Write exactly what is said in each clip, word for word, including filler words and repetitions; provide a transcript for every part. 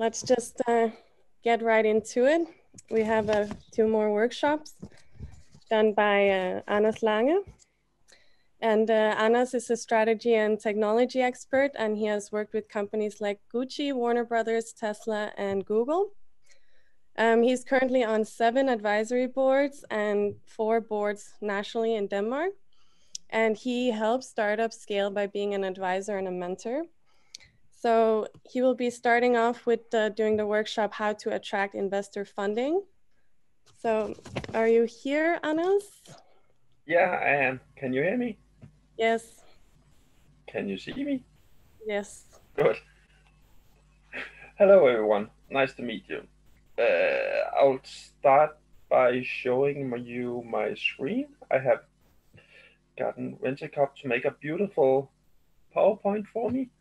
let's just uh, get right into it. We have uh, two more workshops done by uh, Anders Lange. And uh, Anders is a strategy and technology expert, and he has worked with companies like Gucci, Warner Brothers, Tesla, and Google. Um, he's currently on seven advisory boards and four boards nationally in Denmark. And he helps startups scale by being an advisor and a mentor. So he will be starting off with uh, doing the workshop, How to Attract Investor Funding. So are you here, Anders? Yeah, I am. Can you hear me? Yes. Can you see me? Yes. Good. Hello, everyone. Nice to meet you. Uh, I'll start by showing you my screen. I have gotten VentureCup to make a beautiful PowerPoint for me.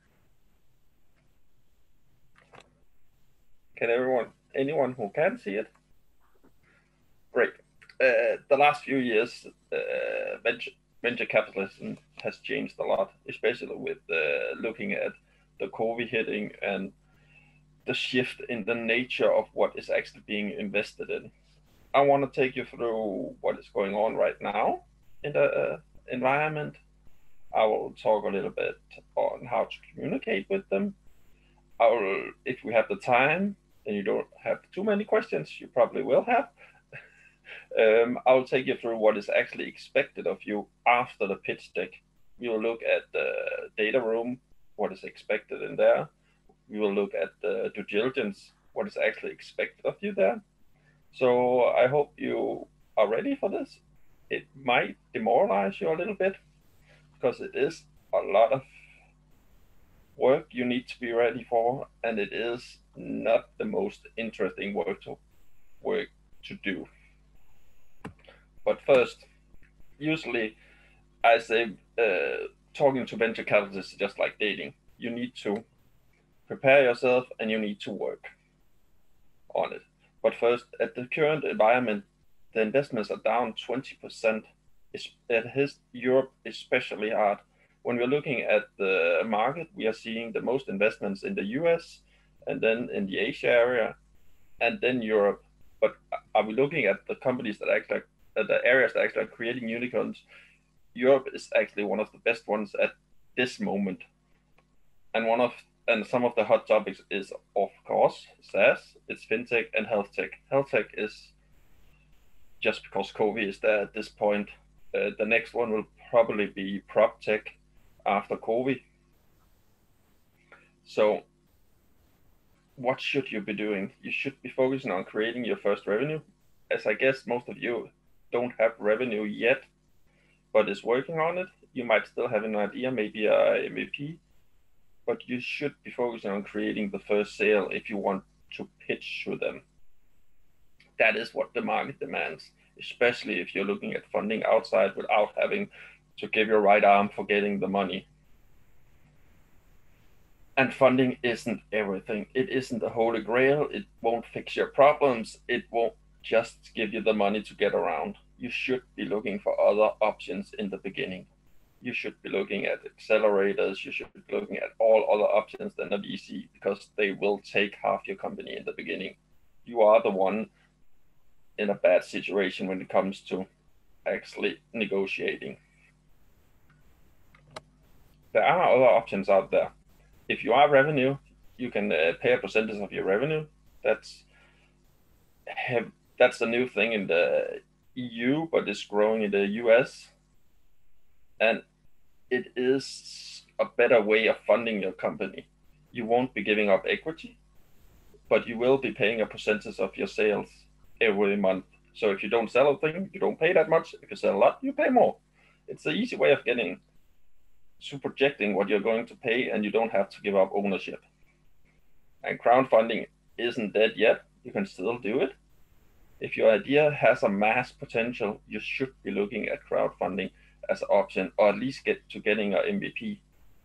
Can everyone, anyone who can see it? Great. Uh, the last few years, uh, venture, venture capitalism has changed a lot, especially with uh, looking at the COVID hitting and the shift in the nature of what is actually being invested in. I want to take you through what is going on right now in the uh, environment. I will talk a little bit on how to communicate with them. I will, if we have the time, and you don't have too many questions, you probably will have. um, I will take you through what is actually expected of you after the pitch deck. We will look at the data room, what is expected in there. We will look at the due diligence, what is actually expected of you there. So I hope you are ready for this. It might demoralize you a little bit because it is a lot of work you need to be ready for, and it is not the most interesting work to work to do. But first, usually I say uh, talking to venture capitalists is just like dating. You need to prepare yourself and you need to work on it. But first, at the current environment, the investments are down twenty percent. It hits Europe especially hard. When we're looking at the market, we are seeing the most investments in the U S and then in the Asia area and then Europe. But are we looking at the companies that actually, uh, the areas that actually are creating unicorns? Europe is actually one of the best ones at this moment. And one of and some of the hot topics is, of course, SaaS, it's fintech and health tech. Health tech is just because COVID is there at this point. Uh, the next one will probably be prop tech after COVID. So what should you be doing? You should be focusing on creating your first revenue. As I guess most of you don't have revenue yet, but is working on it. You might still have an idea, maybe a M V P, but you should be focusing on creating the first sale if you want to pitch to them. That is what the market demands, especially if you're looking at funding outside without having to give your right arm for getting the money. And funding isn't everything. It isn't the holy grail. It won't fix your problems. It won't just give you the money to get around. You should be looking for other options in the beginning. You should be looking at accelerators. You should be looking at all other options than a V C because they will take half your company in the beginning. You are the one in a bad situation when it comes to actually negotiating. There are other options out there. If you are revenue, you can uh, pay a percentage of your revenue. That's have, that's a new thing in the E U, but it's growing in the U S. And it is a better way of funding your company. You won't be giving up equity, but you will be paying a percentage of your sales every month. So if you don't sell a thing, you don't pay that much. If you sell a lot, you pay more. It's an easy way of getting to projecting what you're going to pay, and you don't have to give up ownership. And crowdfunding isn't dead yet. You can still do it. If your idea has a mass potential, you should be looking at crowdfunding as an option, or at least get to getting an M V P.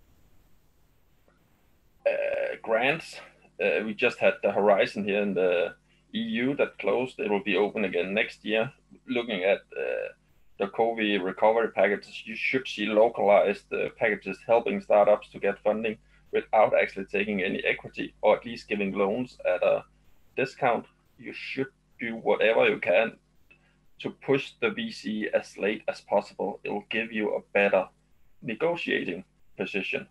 Uh, grants, uh, we just had the Horizon here in the E U that closed. It will be open again next year. Looking at uh, the COVID recovery packages, you should see localized uh, packages helping startups to get funding. without actually taking any equity, or at least giving loans at a discount. You should do whatever you can to push the V C as late as possible. It will give you a better negotiating position.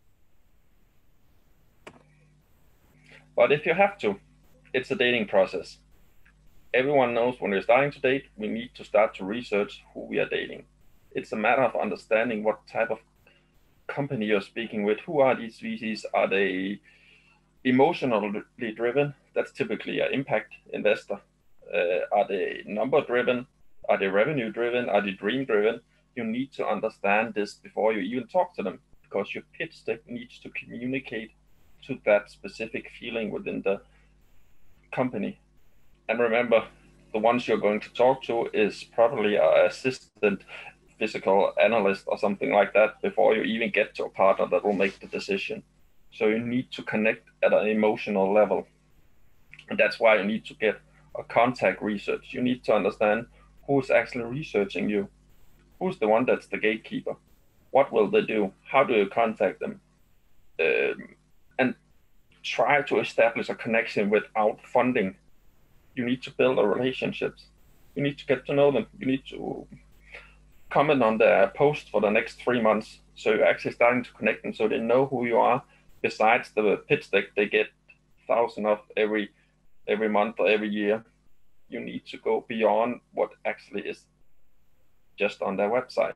But if you have to, it's a dating process. Everyone knows when we're starting to date, we need to start to research who we are dating. It's a matter of understanding what type of company you're speaking with. Who are these V Cs? Are they emotionally driven? That's typically an impact investor. Uh, are they number driven? Are they revenue driven? Are they dream driven? You need to understand this before you even talk to them, because your pitch deck needs to communicate to that specific feeling within the company. And remember, the ones you're going to talk to is probably an assistant physical analyst or something like that before you even get to a partner that will make the decision. So you need to connect at an emotional level. And that's why you need to get a contact research. You need to understand who's actually researching you. Who's the one that's the gatekeeper? What will they do? How do you contact them? Um, and try to establish a connection without funding. You need to build a relationships. You need to get to know them. You need to comment on their post for the next three months. So you're actually starting to connect them so they know who you are. Besides the pitch deck they get thousand of every every month or every year, you need to go beyond what actually is just on their website.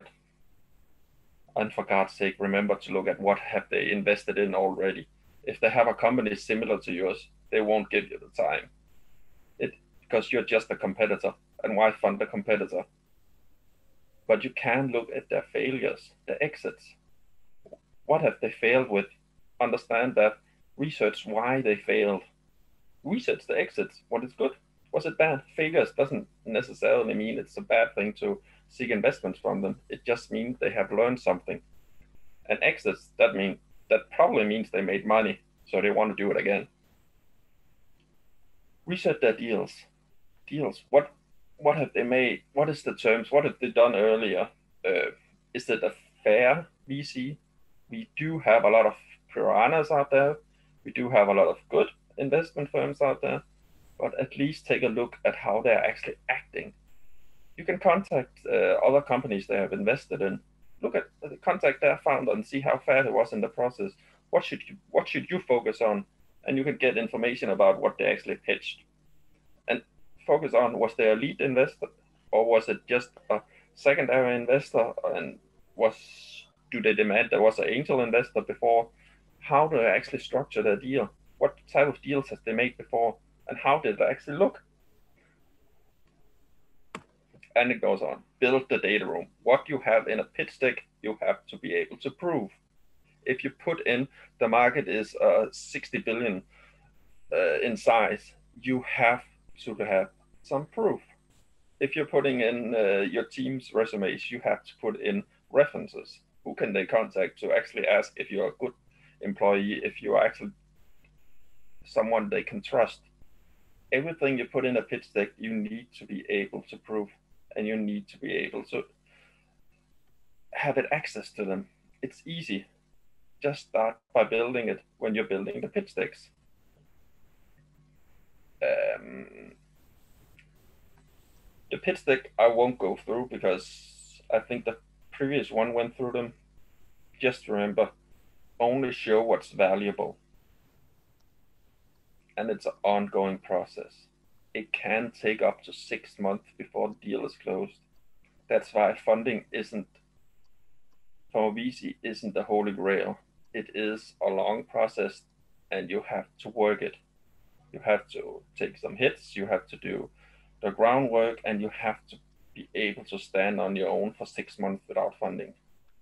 And for God's sake, remember to look at what have they invested in already. If they have a company similar to yours, they won't give you the time. It because you're just a competitor. And why fund a competitor? But you can look at their failures, their exits. What have they failed with? Understand that. Research why they failed. Research the exits. What is good? Was it bad? Failures doesn't necessarily mean it's a bad thing to seek investments from them. It just means they have learned something. And exits, that mean that probably means they made money, so they want to do it again. Research their deals. Deals. What what have they made? What is the terms? What have they done earlier? Uh, is it a fair V C? We do have a lot of piranhas out there. We do have a lot of good investment firms out there, but at least take a look at how they're actually acting. You can contact uh, other companies they have invested in. Look at uh, contact their founder and see how fair it was in the process. What should you what should you focus on? And you can get information about what they actually pitched. And focus on, was they a lead investor, or was it just a secondary investor? And was do they demand there was an angel investor before? How do they actually structure their deal? What type of deals have they made before? And how did they actually look? And it goes on. Build the data room. What you have in a pitch deck, you have to be able to prove. If you put in the market is uh, sixty billion uh, in size, you have to have some proof. If you're putting in uh, your team's resumes, you have to put in references. Who can they contact to actually ask if you're a good employee, if you're actually someone they can trust? Everything you put in a pitch deck, you need to be able to prove, and you need to be able to have it access to them. It's easy. Just start by building it when you're building the pitch decks. Um, the pitch deck I won't go through because I think the previous one went through them. Just remember, only show what's valuable. And it's an ongoing process. It can take up to six months before the deal is closed. That's why funding isn't, from a V C, isn't the holy grail. It is a long process, and you have to work it. You have to take some hits, you have to do the groundwork, and you have to be able to stand on your own for six months without funding.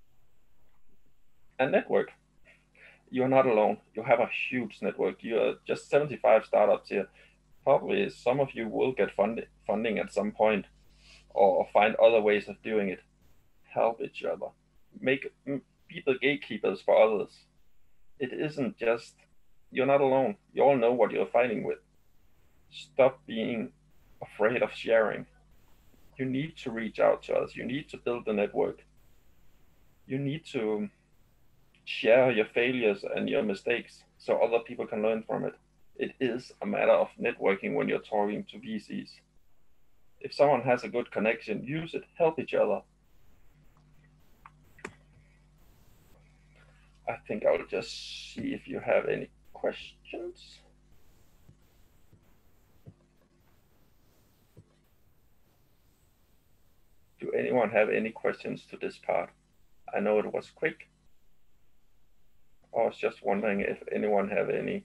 And network. You're not alone. You have a huge network. You're just seventy-five startups here. Probably some of you will get fund funding at some point, or find other ways of doing it. Help each other. Make be the gatekeepers for others. It isn't just, you're not alone. You all know what you're fighting with. Stop being afraid of sharing. You need to reach out to us. You need to build the network. You need to share your failures and your mistakes so other people can learn from it. It is a matter of networking when you're talking to V Cs. If someone has a good connection, use it, help each other. I think I'll just see if you have any questions. Do anyone have any questions to this part? I know it was quick. I was just wondering if anyone have any.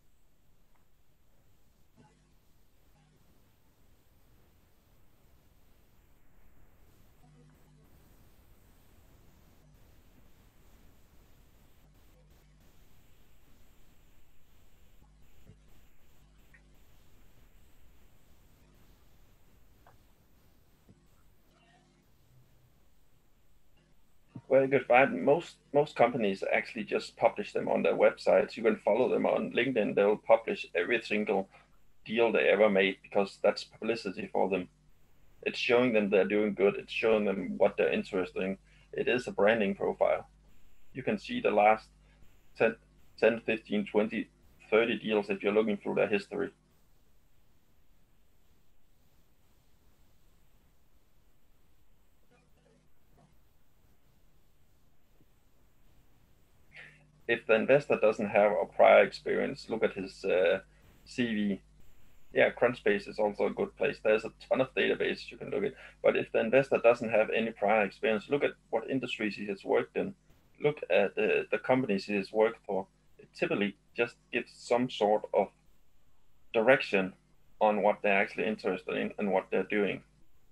Well, you could find most most companies actually just publish them on their websites. You can follow them on LinkedIn. They'll publish every single deal they ever made because that's publicity for them. It's showing them they're doing good. It's showing them what they're interested in. It is a branding profile. You can see the last ten, ten, fifteen, twenty, thirty deals if you're looking through their history. If the investor doesn't have a prior experience, look at his uh, C V. Yeah, Crunchbase is also a good place. There's a ton of databases you can look at. But if the investor doesn't have any prior experience, look at what industries he has worked in. Look at uh, the companies he has worked for. It typically just gives some sort of direction on what they're actually interested in and what they're doing.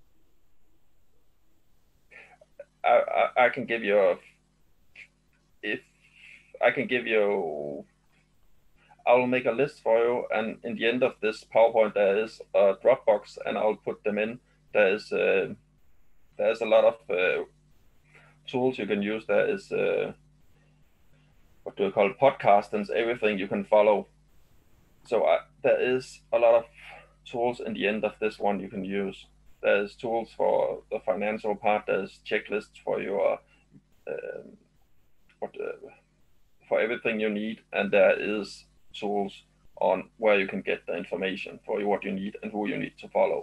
I, I, I can give you a, if I can give you, I'll make a list for you, and in the end of this PowerPoint there is a Dropbox, and I'll put them in. There's uh, there's a lot of uh, tools you can use. There is uh, what do we call it, podcast and everything you can follow. So I, there is a lot of tools in the end of this one you can use. There's tools for the financial part. There's checklists for your uh, what uh, for everything you need, and there is tools on where you can get the information for what you need and who you need to follow.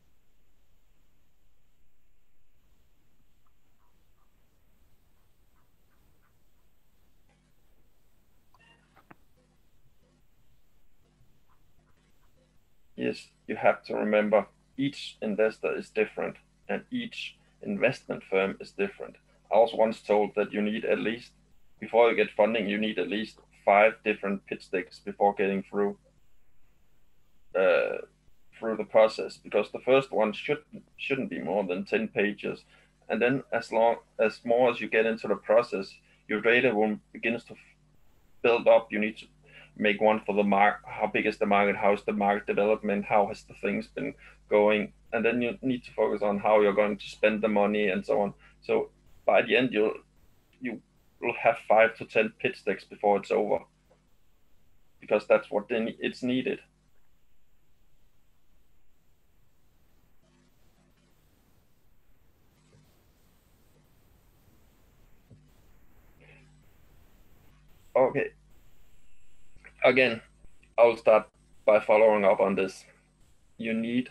Yes, you have to remember each investor is different and each investment firm is different. I was once told that you need at least, before you get funding, you need at least five different pitch decks before getting through uh, through the process, because the first one should shouldn't be more than ten pages, and then as long as more as you get into the process, your data will begins to build up. You need to make one for the market. How big is the market? How is the market development? How has the things been going? And then you need to focus on how you're going to spend the money and so on. So by the end, you'll you will have five to ten pitch decks before it's over, because that's what then it's needed. Okay. Again, I'll start by following up on this. You need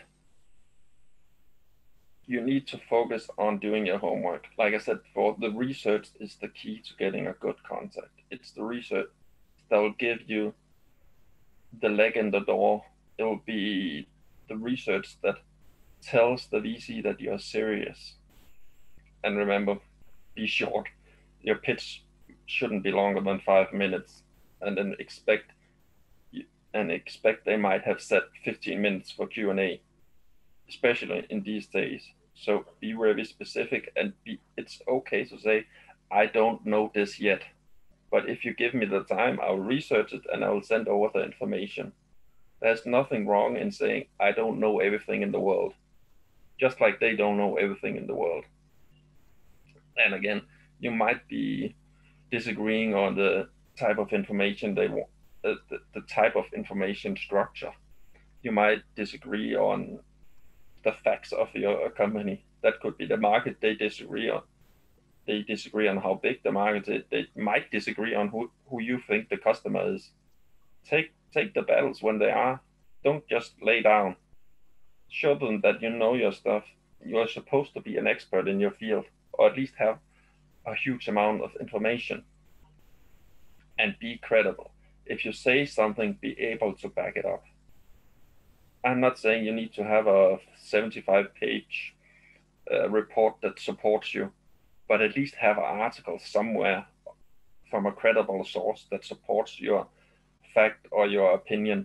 you need to focus on doing your homework. Like I said before, the research is the key to getting a good contact. It's the research that will give you the leg in the door. It will be the research that tells the V C that you're serious. And remember, be short. Your pitch shouldn't be longer than five minutes, and then expect and expect they might have set fifteen minutes for Q and A, especially in these days. So be very specific, and be, it's okay to say, I don't know this yet, but if you give me the time, I'll research it and I will send over the information. There's nothing wrong in saying, I don't know everything in the world, just like they don't know everything in the world. And again, you might be disagreeing on the type of information they want, uh, the, the type of information structure. You might disagree on the facts of your company. That could be the market they disagree on. they disagree on how big the market is. They might disagree on who, who you think the customer is. Take take the battles when they are. Don't just lay down. Show them that you know your stuff. You are supposed to be an expert in your field, or at least have a huge amount of information. And be credible. If you say something, be able to back it up. I'm not saying you need to have a seventy-five page uh, report that supports you, but at least have an article somewhere from a credible source that supports your fact or your opinion.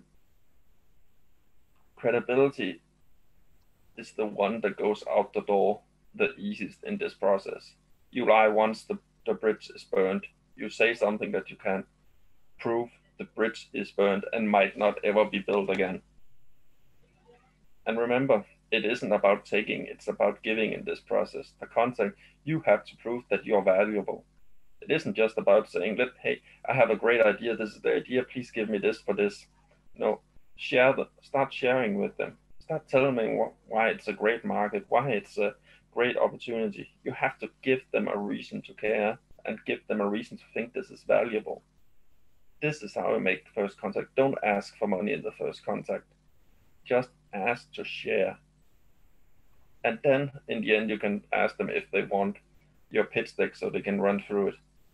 Credibility is the one that goes out the door the easiest in this process. You lie once, the, the bridge is burned. You say something that you can prove, the bridge is burned and might not ever be built again. And remember, it isn't about taking, it's about giving in this process. The content, you have to prove that you're valuable. It isn't just about saying, hey, I have a great idea, this is the idea, please give me this for this. No, share the, start sharing with them. Start telling them why it's a great market, why it's a great opportunity. You have to give them a reason to care and give them a reason to think this is valuable. This is how we make the first contact. Don't ask for money in the first contact. Just ask to share. And then in the end, you can ask them if they want your pitch deck so they can run through it.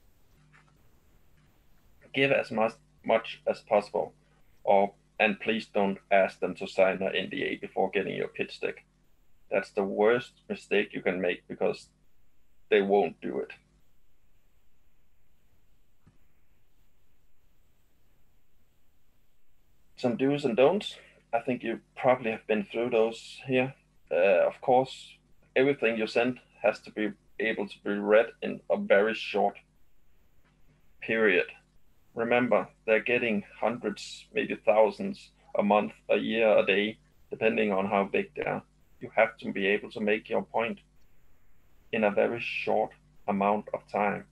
Give as much, much as possible, or and please don't ask them to sign an N D A before getting your pitch deck. That's the worst mistake you can make because they won't do it. Some do's and don'ts. I think you probably have been through those here. Uh, of course, everything you send has to be able to be read in a very short period. Remember, they're getting hundreds, maybe thousands a month, a year, a day, depending on how big they are. You have to be able to make your point in a very short amount of time.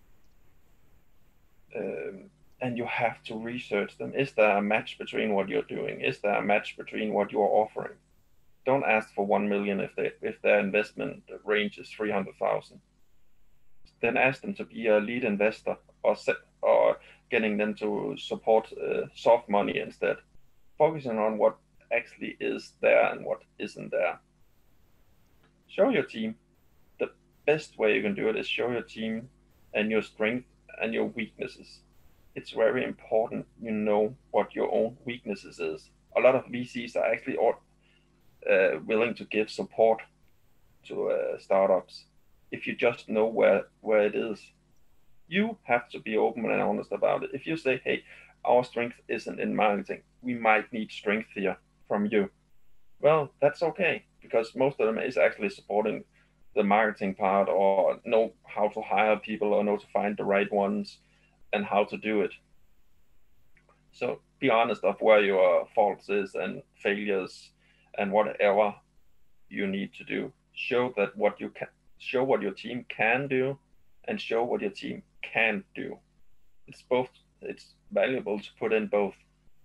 Um, and you have to research them. Is there a match between what you're doing? Is there a match between what you're offering? Don't ask for one million if they if their investment range is three hundred thousand. Then ask them to be a lead investor, or set, or getting them to support uh, soft money instead. Focusing on what actually is there and what isn't there. Show your team. The best way you can do it is show your team and your strength and your weaknesses. It's very important you know what your own weaknesses is. A lot of V Cs are actually uh, willing to give support to uh, startups if you just know where, where it is. You have to be open and honest about it. If you say, hey, our strength isn't in marketing, we might need strength here from you. Well, that's okay, because most of them is actually supporting the marketing part, or know how to hire people, or know to find the right ones and how to do it. So be honest of where your faults is and failures and whatever you need to do. Show that what you can, show what your team can do, and show what your team can't do. It's both. It's valuable to put in both.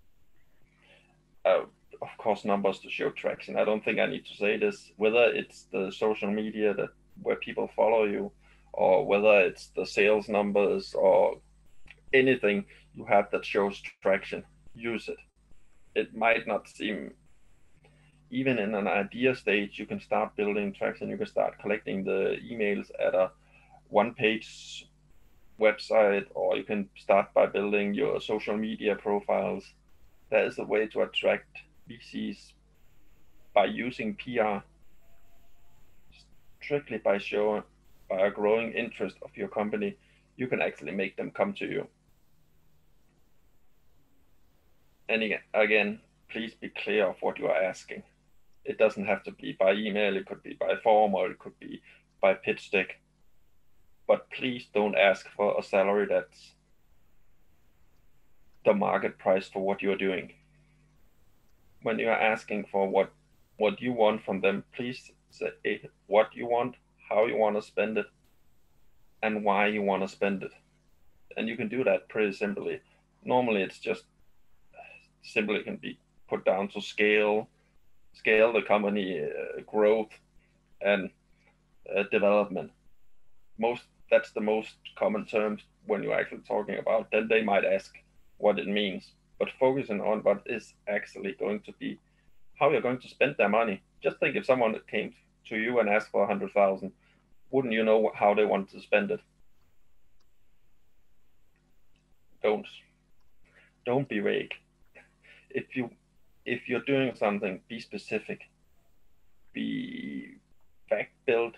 Uh, of course, numbers to show traction. I don't think I need to say this. Whether it's the social media that where people follow you, or whether it's the sales numbers, or anything you have that shows traction, use it. It might not seem, even in an idea stage, you can start building traction. You can start collecting the emails at a one-page website, or you can start by building your social media profiles. There is a way to attract V Cs by using P R, strictly by showing, by a growing interest of your company. You can actually make them come to you. And again, again, please be clear of what you are asking. It doesn't have to be by email, it could be by form, or it could be by pitch deck. But please don't ask for a salary that's the market price for what you're doing. When you're asking for what, what you want from them, please say what you want, how you want to spend it, and why you want to spend it. And you can do that pretty simply. Normally it's just simply can be put down to scale, scale the company uh, growth and uh, development. Most that's the most common terms when you're actually talking about. Then they might ask what it means, but focusing on what is actually going to be, how you're going to spend their money. Just think if someone came to you and asked for a hundred thousand, wouldn't you know how they want to spend it? Don't don't be vague. If you if you're doing something, be specific, be fact built.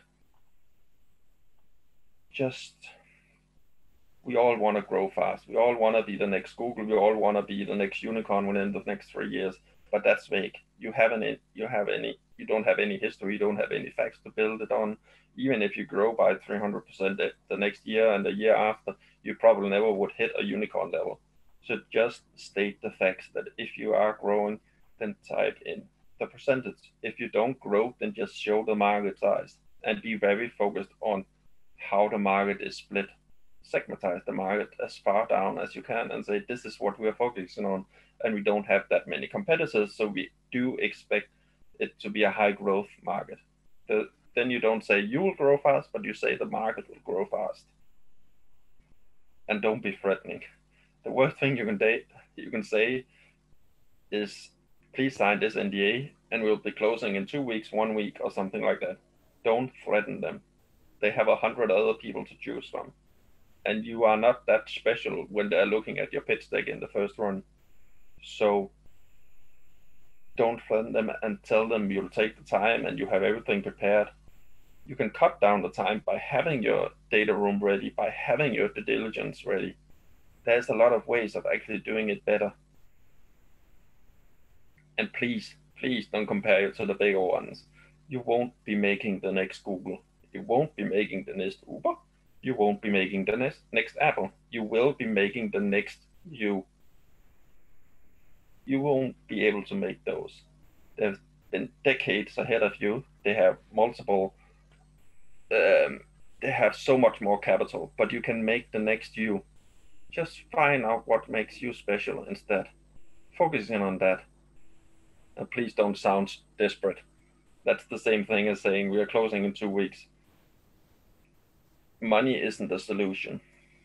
Just we all want to grow fast. We all want to be the next Google. We all want to be the next unicorn within the next three years. But that's vague. You haven't. You have any. You don't have any history. You don't have any facts to build it on. Even if you grow by three hundred percent the next year and the year after, you probably never would hit a unicorn level. So just state the facts that if you are growing, then type in the percentage. If you don't grow, then just show the market size and be very focused on how the market is split. Segmentize the market as far down as you can and say, this is what we're focusing on. And we don't have that many competitors, so we do expect it to be a high growth market. The, then you don't say you will grow fast, but you say the market will grow fast. And don't be threatening. The worst thing you can, date, you can say is, please sign this N D A and we'll be closing in two weeks, one week, or something like that. Don't threaten them. They have a hundred other people to choose from. And you are not that special when they're looking at your pitch deck in the first run. So don't threaten them and tell them you'll take the time and you have everything prepared. You can cut down the time by having your data room ready, by having your due diligence ready. There's a lot of ways of actually doing it better. And please, please don't compare it to the bigger ones. You won't be making the next Google. You won't be making the next Uber. You won't be making the next, next Apple. You will be making the next you. You won't be able to make those. They've been decades ahead of you. They have multiple, um, they have so much more capital, but you can make the next you. Just find out what makes you special instead. Focusing on that. And please don't sound desperate. That's the same thing as saying we are closing in two weeks. Money isn't the solution.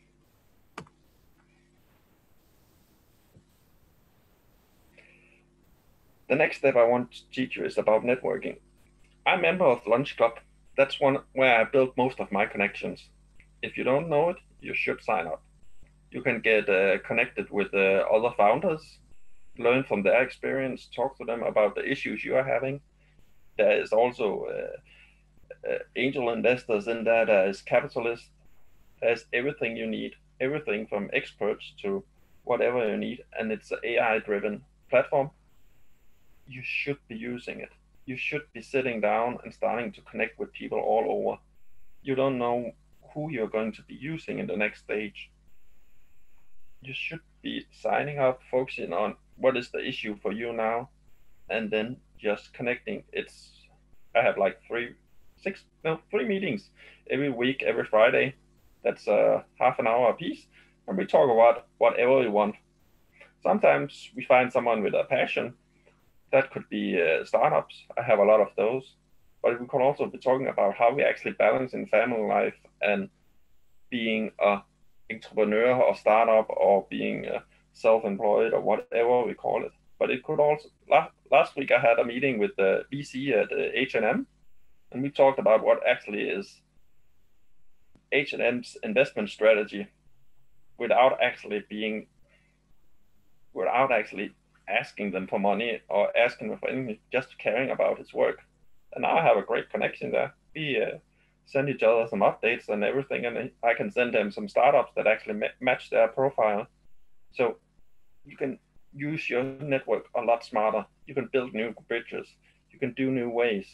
The next step I want to teach you is about networking. I'm a member of Lunch Club. That's one where I built most of my connections. If you don't know it, you should sign up. You can get uh, connected with uh, other founders, learn from their experience, talk to them about the issues you are having. There is also uh, uh, angel investors in there, there is capitalists, there's everything you need, everything from experts to whatever you need, and it's an A I-driven platform. You should be using it. You should be sitting down and starting to connect with people all over. You don't know who you're going to be using in the next stage. You should be signing up, focusing on what is the issue for you now, and then just connecting. It's I have like three, six, no, three meetings every week, every Friday. That's uh, half an hour a piece, and we talk about whatever we want. Sometimes we find someone with a passion. That could be uh, startups. I have a lot of those. But we could also be talking about how we actually balance in family life and being a entrepreneur or startup or being uh, self-employed or whatever we call it. But it could also, last, last week I had a meeting with the V C at uh, H and M, and we talked about what actually is H and M's investment strategy without actually being, without actually asking them for money or asking them for anything, just caring about his work. And now I have a great connection there. We uh, send each other some updates and everything, and I can send them some startups that actually ma match their profile. So you can use your network a lot smarter. You can build new bridges. You can do new ways.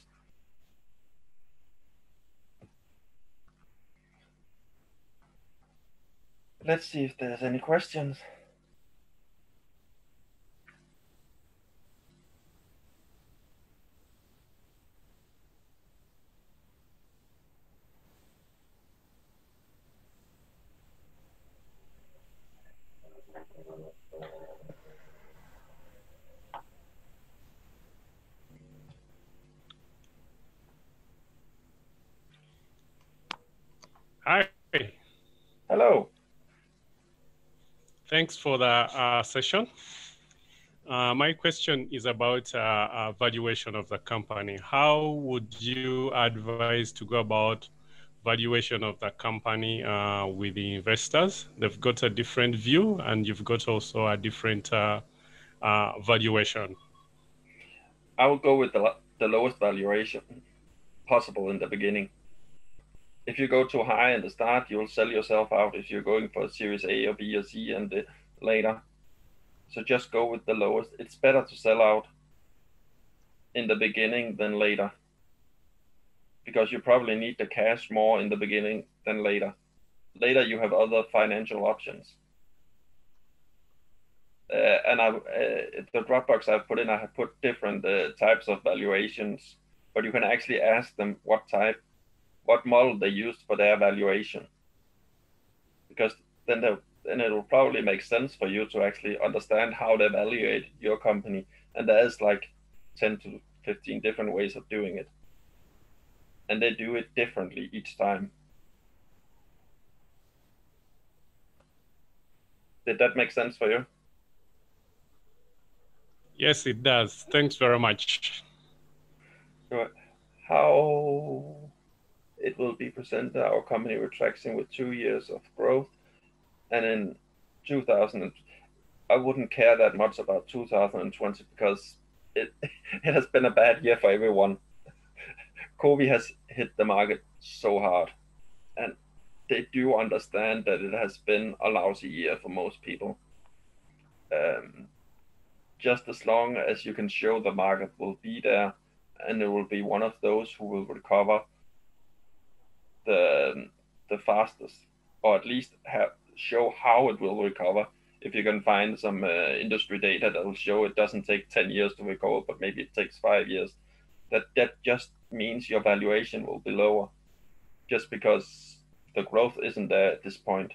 Let's see if there's any questions. Hi, Thanks for the uh, session. Uh, my question is about uh, uh, valuation of the company. How would you advise to go about valuation of the company uh, with the investors? They've got a different view, and you've got also a different uh, uh, valuation. I will go with the, the lowest valuation possible in the beginning. If you go too high in the start, you will sell yourself out if you're going for a Series A or B or C and the, later. So just go with the lowest. It's better to sell out in the beginning than later, because you probably need the cash more in the beginning than later. Later you have other financial options. Uh, and I, uh, the Dropbox I've put in, I have put different uh, types of valuations, but you can actually ask them what type, what model they used for their valuation, because then they, then it will probably make sense for you to actually understand how they evaluate your company. And there's like ten to fifteen different ways of doing it, and they do it differently each time. Did that make sense for you? Yes, it does. Thanks very much. How it will be presented, our company retracting with two years of growth, and in two thousand, I wouldn't care that much about two thousand twenty because it it has been a bad year for everyone. COVID has hit the market so hard, and they do understand that it has been a lousy year for most people. Um, just as long as you can show the market will be there, and it will be one of those who will recover the the fastest, or at least have show how it will recover. If you can find some uh, industry data that will show it doesn't take ten years to recover, but maybe it takes five years, that that just means your valuation will be lower, just because the growth isn't there at this point.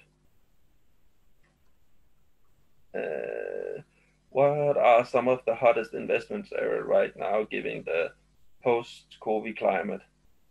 Uh, what are some of the hottest investments area right now, given the post-COVID climate?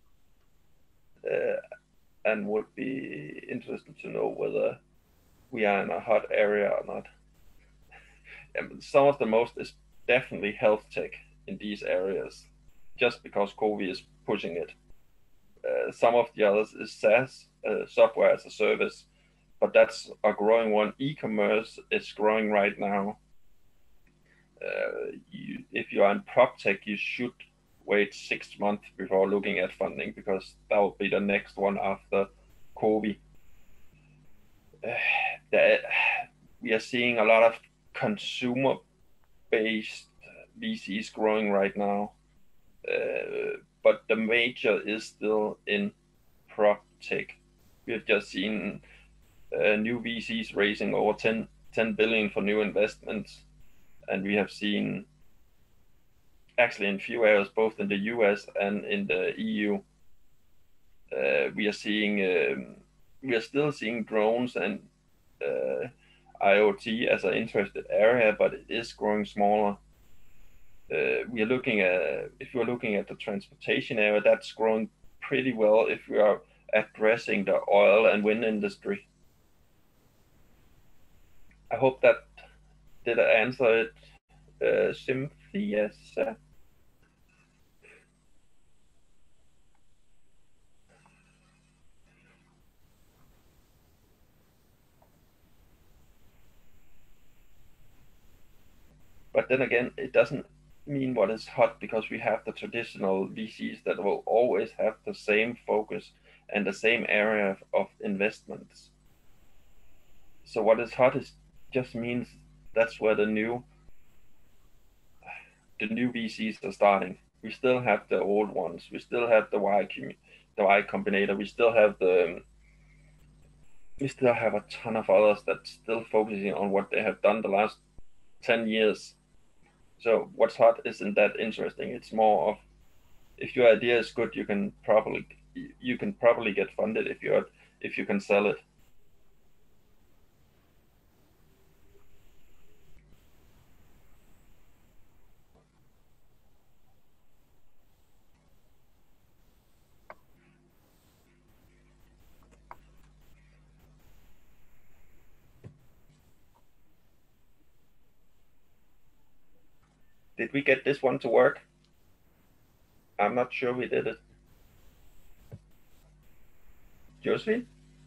Uh, and would be interested to know whether we are in a hot area or not. And some of the most is definitely health tech in these areas, just because COVID is pushing it. Uh, some of the others is SaaS, uh, software as a service, but that's a growing one. E-commerce is growing right now. Uh, you, if you are in prop tech, you should wait six months before looking at funding, because that will be the next one after COVID. Uh, that we are seeing a lot of consumer-based V Cs growing right now, uh, but the major is still in prop tech. We have just seen uh, new V Cs raising over ten, ten billion for new investments, and we have seen actually in few areas, both in the U S and in the E U, uh, we are seeing um, we are still seeing drones and uh, IoT as an interested area, but it is growing smaller. Uh, we are looking at, if you're looking at the transportation area, that's growing pretty well if we are addressing the oil and wind industry. I hope that did I answer it, uh, simply, yes. But then again, it doesn't mean what is hot, because we have the traditional V Cs that will always have the same focus and the same area of, of investments. So what is hot is just means that's where the new the new V Cs are starting. We still have the old ones. We still have the Y the Y Combinator. We still have the we still have a ton of others that's still focusing on what they have done the last ten years. So what's hot isn't that interesting. It's more of, if your idea is good, you can probably you can probably get funded if you if you can sell it. Did we get this one to work? I'm not sure we did it. Josephine?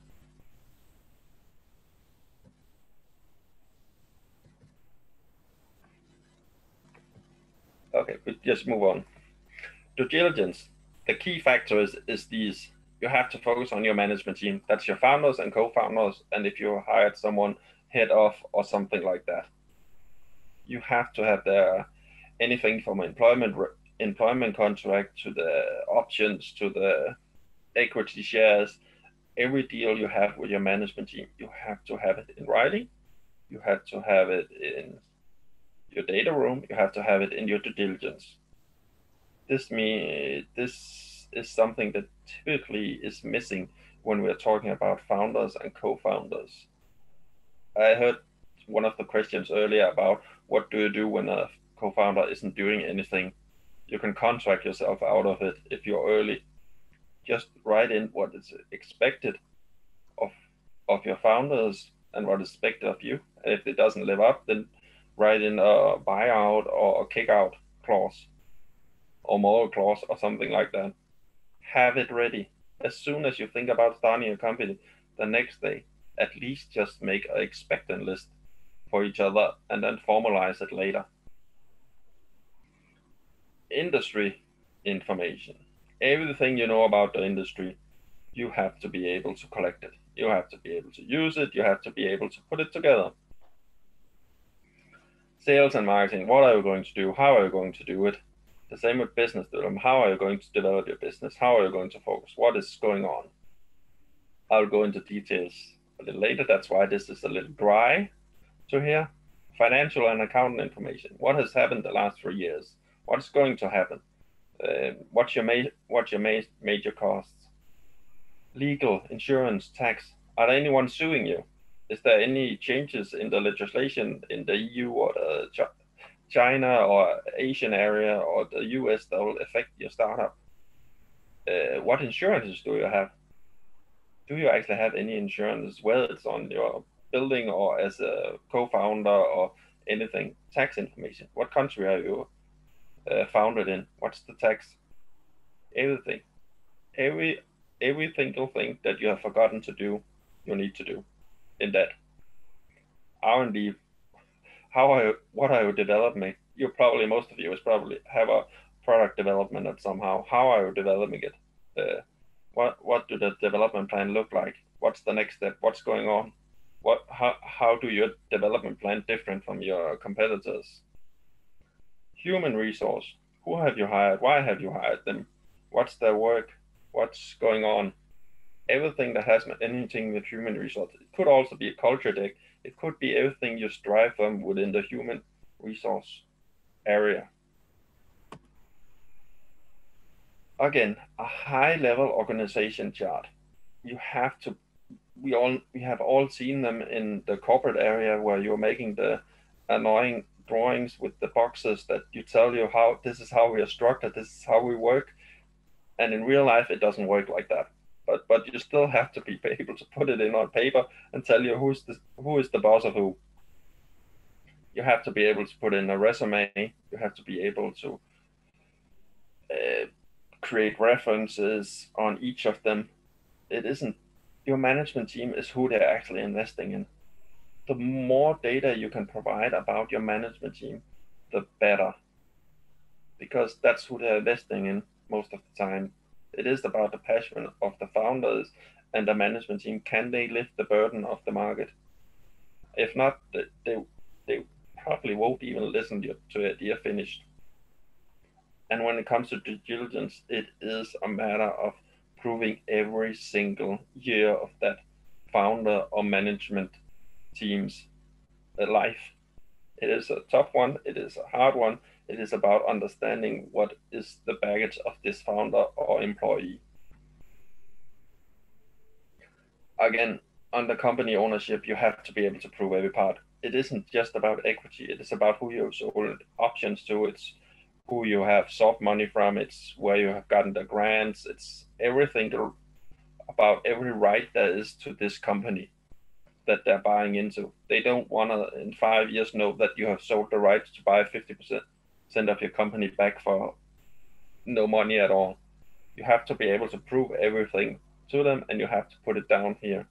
Okay, we just move on. Due diligence. The key factor is, is these. You have to focus on your management team. That's your founders and co-founders. And if you hired someone head off or something like that, you have to have their anything from employment employment contract to the options to the equity shares. Every deal you have with your management team, you have to have it in writing. You have to have it in your data room. You have to have it in your due diligence. This me this is something that typically is missing when we're talking about founders and co-founders. I heard one of the questions earlier about what do you do when a co-founder isn't doing anything. You can contract yourself out of it if you're early. Just write in what is expected of of your founders and what is expected of you. And if it doesn't live up, then write in a buyout or a kick-out clause or moral clause or something like that. Have it ready. As soon as you think about starting a company, the next day, at least just make an expectant list for each other and then formalize it later. Industry information. Everything you know about the industry, you have to be able to collect it. You have to be able to use it. You have to be able to put it together. Sales and marketing. What are you going to do? How are you going to do it? The same with business development. How are you going to develop your business? How are you going to focus? What is going on? I'll go into details a little later. That's why this is a little dry to hear. Financial and accounting information. What has happened the last three years? What is going to happen? Uh, what's your, ma what's your ma major costs? Legal, insurance, tax. Are there anyone suing you? Is there any changes in the legislation in the E U or the Ch China or Asian area or the U S that will affect your startup? Uh, what insurances do you have? Do you actually have any insurance, whether it's on your building or as a co-founder or anything? Tax information. What country are you uh, founded in? What's the tax? Everything. Every every single thing that you have forgotten to do, you need to do in that. R and D. How are you, what are you developing? You probably, most of you is probably have a product development at somehow. How are you developing it? Uh, what what do the development plan look like? What's the next step? What's going on? What how how do your development plan different from your competitors? Human resource. Who have you hired? Why have you hired them? What's their work? What's going on? Everything that has anything with human resource. It could also be a culture deck. It could be everything you strive from within the human resource area. Again, a high-level organization chart. You have to. We all we have all seen them in the corporate area where you're making the annoying drawings with the boxes that you tell you how this is how we are structured. This is how we work. And in real life, it doesn't work like that. But but you still have to be able to put it in on paper and tell you who's the who is the boss of who. You have to be able to put in a resume. You have to be able to uh, create references on each of them. It isn't your management team is who they're actually investing in. The more data you can provide about your management team, the better, because that's who they're investing in most of the time. It is about the passion of the founders and the management team. Can they lift the burden of the market? If not, they, they probably won't even listen to the idea finished. And when it comes to due diligence, it is a matter of proving every single year of that founder or management team's life. It is a tough one. It is a hard one. It is about understanding what is the baggage of this founder or employee. Again, under company ownership, you have to be able to prove every part. It isn't just about equity. It is about who you have sold options to. It's who you have soft money from. It's where you have gotten the grants. It's everything to, about every right there is to this company that they're buying into. They don't want to, in five years, know that you have sold the rights to buy fifty percent send off your company back for no money at all. You have to be able to prove everything to them, and you have to put it down here.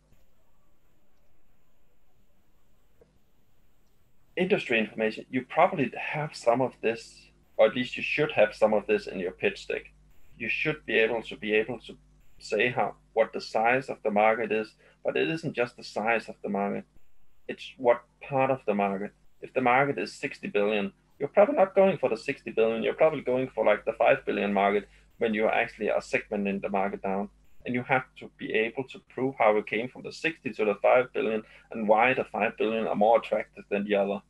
Industry information, you probably have some of this, or at least you should have some of this in your pitch deck. You should be able to be able to say how what the size of the market is, but it isn't just the size of the market, it's what part of the market. If the market is sixty billion, you're probably not going for the sixty billion, you're probably going for like the five billion market when you actually are segmenting the market down. And you have to be able to prove how it came from the sixty to the five billion and why the five billion are more attractive than the other.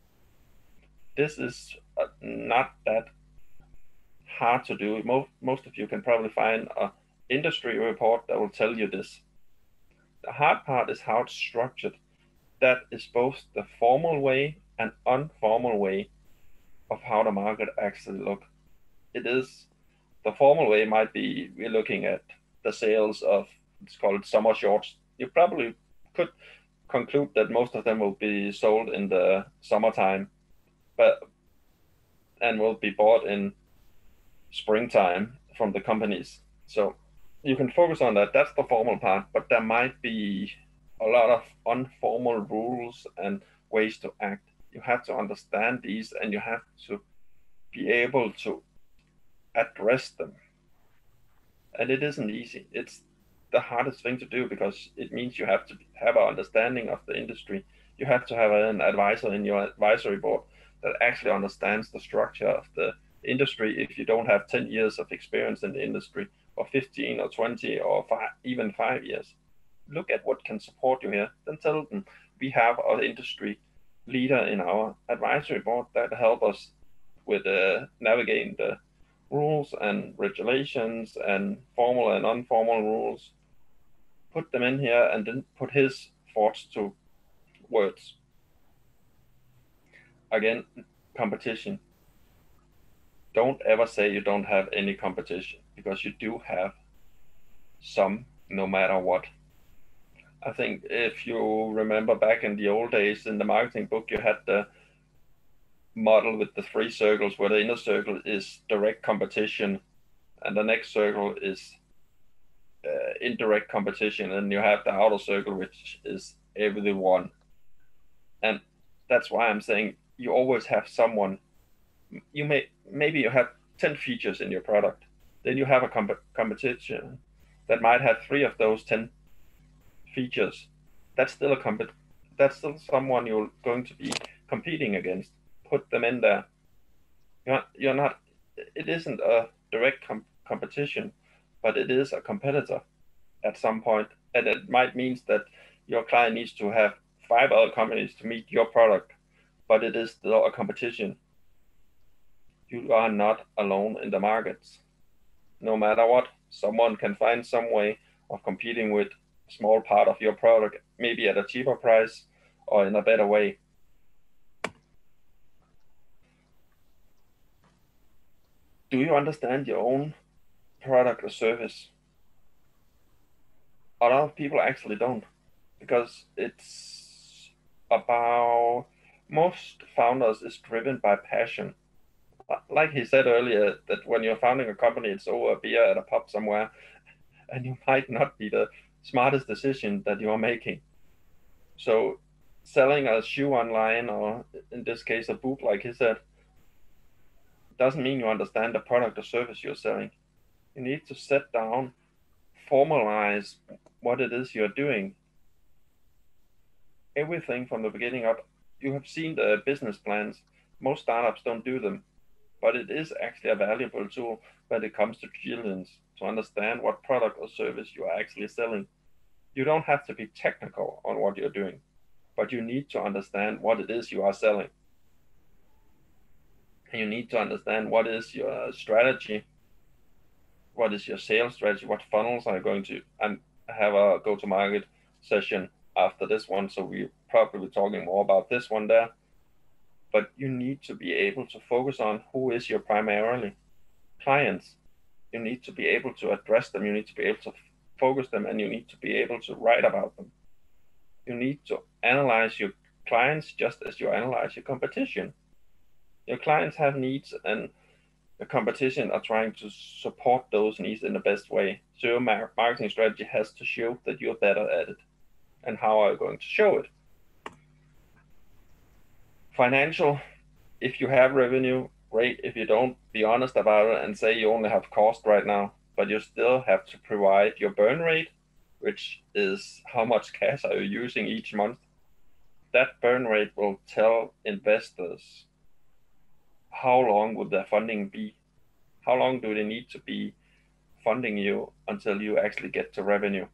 This is uh, not that hard to do. Most, most of you can probably find an industry report that will tell you this. The hard part is how it's structured. That is both the formal way and informal way of how the market actually look. It is, the formal way might be, we're looking at the sales of, let's call it summer shorts. You probably could conclude that most of them will be sold in the summertime, but and will be bought in springtime from the companies. So you can focus on that. That's the formal part, but there might be a lot of informal rules and ways to act. You have to understand these, and you have to be able to address them. And it isn't easy. It's the hardest thing to do because it means you have to have an understanding of the industry. You have to have an advisor in your advisory board that actually understands the structure of the industry. If you don't have ten years of experience in the industry, or fifteen or twenty or five, even five years, look at what can support you here. Then tell them we have our industry leader in our advisory board that help us with uh, navigating the rules and regulations and formal and informal rules. Put them in here and then put his thoughts to words. Again, competition. Don't ever say you don't have any competition, because you do have some, no matter what. I think if you remember back in the old days in the marketing book, you had the model with the three circles where the inner circle is direct competition and the next circle is uh, indirect competition, and you have the outer circle which is everyone. And that's why I'm saying you always have someone. You may maybe you have ten features in your product, then you have a comp competition that might have three of those ten features. That's still a comp that's still someone you're going to be competing against. Put them in there. You're, you're not, it isn't a direct com competition, but it is a competitor at some point. And it might mean that your client needs to have five other companies to meet your product, but it is still a competition. You are not alone in the markets. No matter what, someone can find some way of competing with a small part of your product, maybe at a cheaper price or in a better way. Do you understand your own product or service? A lot of people actually don't, because it's about, most founders is driven by passion. Like he said earlier, that when you're founding a company, it's over a beer at a pub somewhere, and you might not be the smartest decision that you're making. So selling a shoe online, or in this case a boot, like he said, doesn't mean you understand the product or service you're selling. You need to sit down, formalize what it is you're doing. Everything from the beginning up. You have seen the business plans. Most startups don't do them, but it is actually a valuable tool when it comes to diligence, to understand what product or service you are actually selling. You don't have to be technical on what you're doing, but you need to understand what it is you are selling. And you need to understand what is your strategy, what is your sales strategy, what funnels are you going to, and have a go-to-market session after this one, so we're probably talking more about this one there. But you need to be able to focus on who is your primarily clients. You need to be able to address them, you need to be able to focus them, and you need to be able to write about them. You need to analyze your clients just as you analyze your competition. Your clients have needs, and the competition are trying to support those needs in the best way. So your marketing strategy has to show that you're better at it. And how are you going to show it? Financial, if you have revenue, great. If you don't, be honest about it and say you only have cost right now, but you still have to provide your burn rate, which is how much cash are you using each month. That burn rate will tell investors how long would their funding be. How long do they need to be funding you until you actually get to revenue?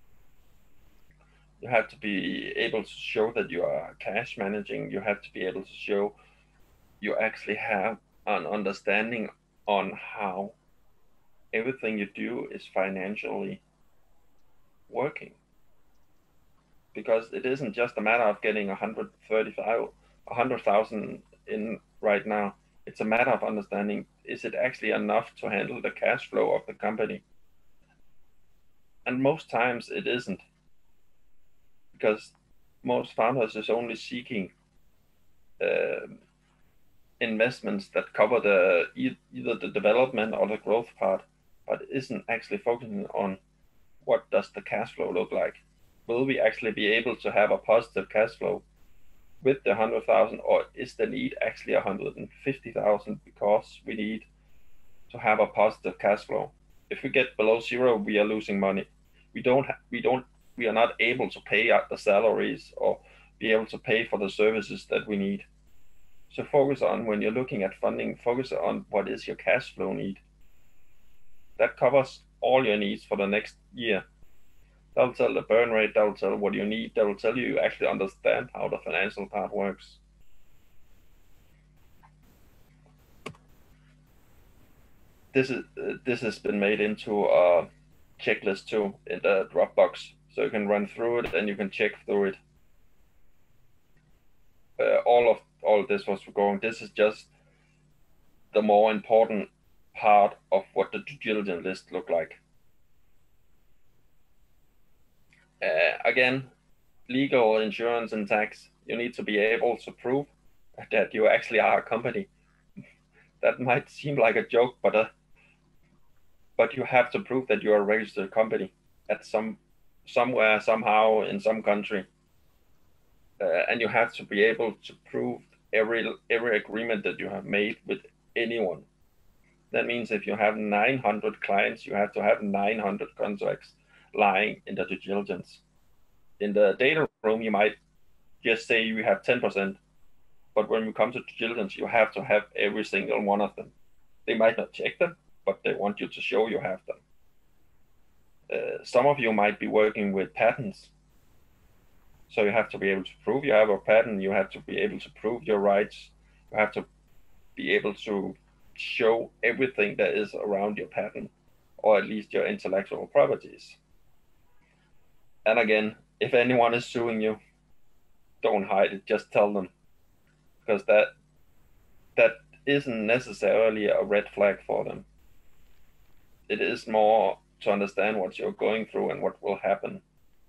You have to be able to show that you are cash managing. You have to be able to show you actually have an understanding on how everything you do is financially working. Because it isn't just a matter of getting one hundred thirty-five, one hundred thousand in right now. It's a matter of understanding, is it actually enough to handle the cash flow of the company? And most times it isn't, because most founders is only seeking uh, investments that cover the either the development or the growth part, but isn't actually focusing on what does the cash flow look like. Will we actually be able to have a positive cash flow with the one hundred thousand, or is the need actually one hundred fifty thousand because we need to have a positive cash flow? If we get below zero, we are losing money. We don't, ha- we don't, we are not able to pay out the salaries or be able to pay for the services that we need. So focus on, when you're looking at funding, focus on what is your cash flow need. That covers all your needs for the next year. That'll tell the burn rate, that'll tell what you need, that'll tell you you actually understand how the financial part works. This is uh, this has been made into a checklist too in the Dropbox, so you can run through it and you can check through it. Uh, all of all of this was going. This is just the more important part of what the due diligence list look like. Uh, again, legal, insurance, and tax. You need to be able to prove that you actually are a company. That might seem like a joke, but uh, but you have to prove that you are a registered company at some somewhere, somehow, in some country, uh, and you have to be able to prove every every agreement that you have made with anyone. That means if you have nine hundred clients, you have to have nine hundred contracts lying in the due diligence. In the data room, you might just say you have ten percent, but when you come to due diligence, you have to have every single one of them. They might not check them, but they want you to show you have them. Uh, some of you might be working with patents. So you have to be able to prove you have a patent. You have to be able to prove your rights. You have to be able to show everything that is around your patent, or at least your intellectual properties. And again, if anyone is suing you, don't hide it, just tell them, because that that isn't necessarily a red flag for them. It is more to understand what you're going through and what will happen.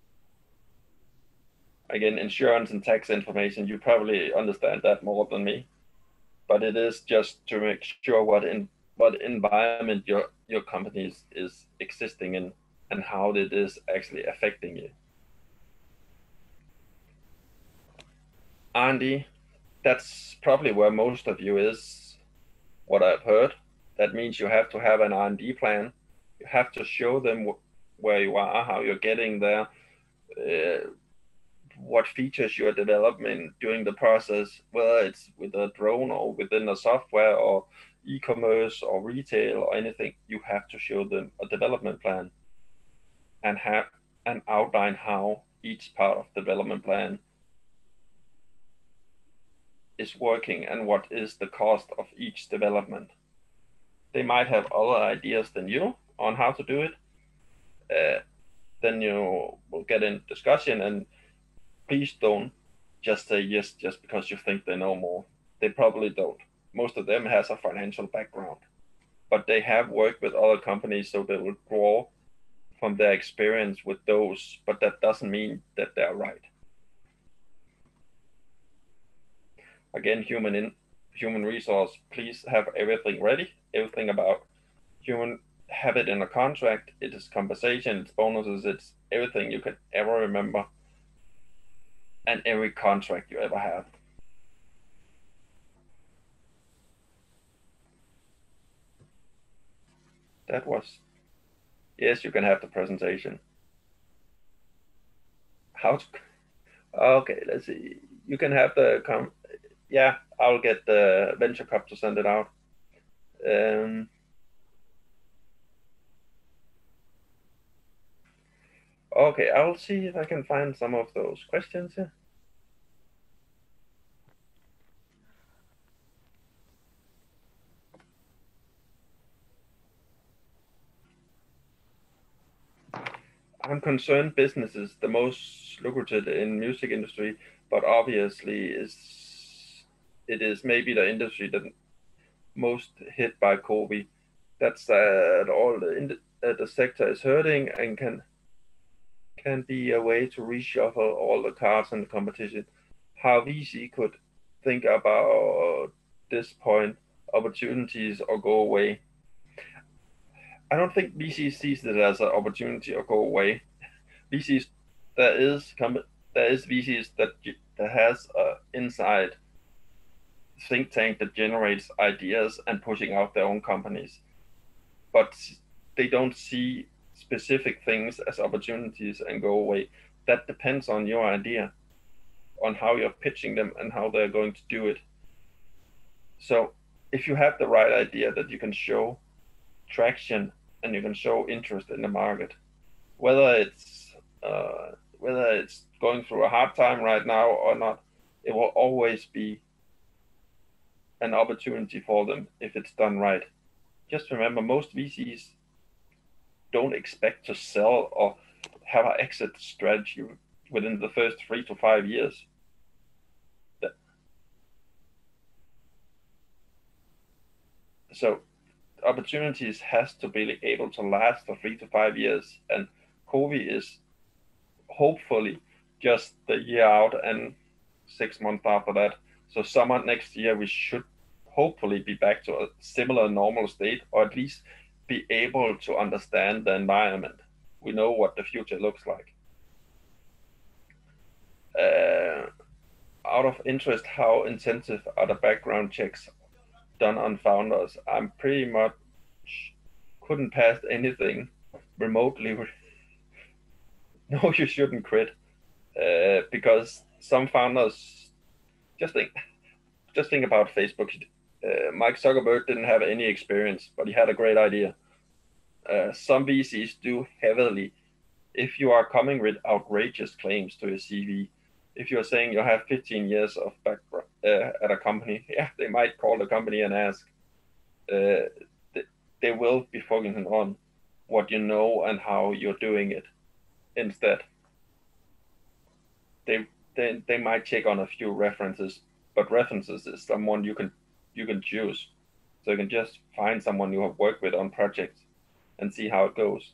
Again, insurance and tax information, you probably understand that more than me, but it is just to make sure what in what environment your your company is, is existing in and how it is actually affecting you. R and D, that's probably where most of you is, what I've heard. That means you have to have an R and D plan. You have to show them wh where you are, how you're getting there, uh, what features you're developing during the process, whether it's with a drone or within the software or e-commerce or retail or anything. You have to show them a development plan and have and outline how each part of the development plan is working and what is the cost of each development. They might have other ideas than you on how to do it. Uh, then you will get in discussion, and please don't just say yes just because you think they know more. They probably don't. Most of them has a financial background, but they have worked with other companies, so they will draw from their experience with those, but that doesn't mean that they're right. Again, human in, human resource, please have everything ready, everything about human, have it in a contract. It is compensation, it's bonuses, it's everything you can ever remember, and every contract you ever have. That was, yes, you can have the presentation. How to, okay, let's see. You can have the, com yeah, I'll get the Venture Cup to send it out. Um, okay, I'll see if I can find some of those questions here. I'm concerned business is the most lucrative in music industry, but obviously is it is maybe the industry that most hit by COVID. That's uh, all the, in the, uh, the sector is hurting and can can be a way to reshuffle all the cards in the competition. How V C could think about this point, opportunities or go away. I don't think V C sees it as an opportunity or go away. V Cs, there is there is V Cs that that has a inside think tank that generates ideas and pushing out their own companies, but they don't see specific things as opportunities and go away. That depends on your idea, on how you're pitching them and how they're going to do it. So if you have the right idea that you can show traction and you can show interest in the market, whether it's uh, whether it's going through a hard time right now or not, it will always be an opportunity for them if it's done right. Just remember, most V Cs don't expect to sell or have an exit strategy within the first three to five years. So opportunities has to be able to last for three to five years, and COVID is hopefully just the year out and six months after that. So summer next year, we should hopefully be back to a similar normal state, or at least be able to understand the environment. We know what the future looks like. Uh, out of interest, how intensive are the background checks done on founders? I'm pretty much couldn't pass anything remotely. No, you shouldn't quit, uh, because some founders just think, just think about Facebook. Uh, Mike Zuckerberg didn't have any experience, but he had a great idea. Uh, some V Cs do heavily. If you are coming with outrageous claims to your C V, if you're saying you have fifteen years of background uh, at a company, yeah, they might call the company and ask. Uh, they, they will be focusing on what you know and how you're doing it. Instead, they, they they might check on a few references, but references is someone you can you can choose. So you can just find someone you have worked with on projects and see how it goes.